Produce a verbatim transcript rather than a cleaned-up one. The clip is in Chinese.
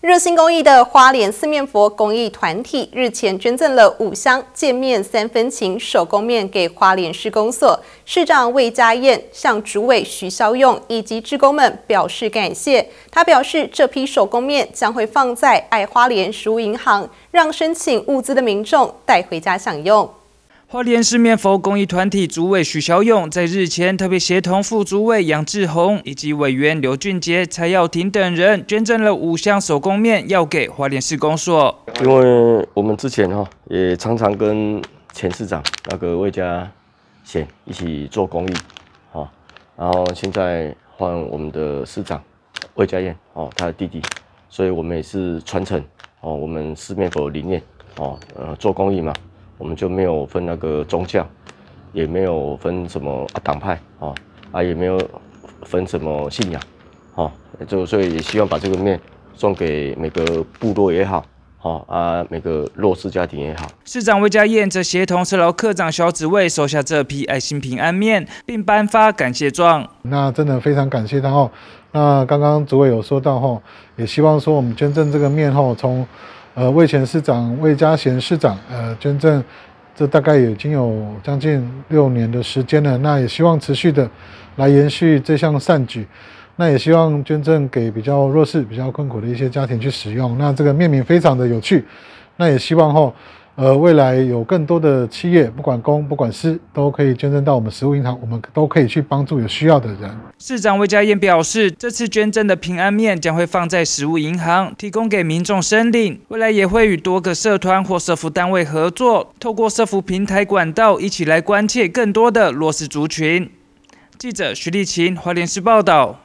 热心公益的花莲四面佛公益团体日前捐赠了五箱见面三分情手工面给花莲市公所，市长魏家燕向主委徐孝用以及志工们表示感谢。他表示，这批手工面将会放在爱花莲食物银行，让申请物资的民众带回家享用。 花莲市面佛公益团体主委许小勇在日前特别协同副主委杨志宏以及委员刘俊杰、蔡耀庭等人捐赠了五箱手工面，要给花莲市公所。 因为我们之前哈也常常跟前市长那个魏家贤一起做公益，哈，然后现在换我们的市长魏家燕哦，他的弟弟，所以我们也是传承哦我们四面佛的理念哦，呃做公益嘛。 我们就没有分那个宗教，也没有分什么啊党派哦，啊也没有分什么信仰，哦，就所以也希望把这个面送给每个部落也好，哦啊每个弱势家庭也好。 市长魏家燕则协同社劳科长肖子卫收下这批爱心平安面，并颁发感谢状。 那真的非常感谢他哦。那刚刚主委有说到吼，也希望说我们捐赠这个面吼，从 呃，魏前市长魏家贤市长，呃，捐赠，这大概已经有将近六年的时间了。那也希望持续的来延续这项善举。那也希望捐赠给比较弱势、比较困苦的一些家庭去使用。那这个面名非常的有趣。那也希望后，呃，未来有更多的企业，不管公不管私，都可以捐赠到我们食物银行，我们都可以去帮助有需要的人。 市长魏家燕表示，这次捐赠的平安面将会放在食物银行，提供给民众申领。未来也会与多个社团或社福单位合作，透过社福平台管道，一起来关切更多的弱势族群。记者徐立琴，花莲市报道。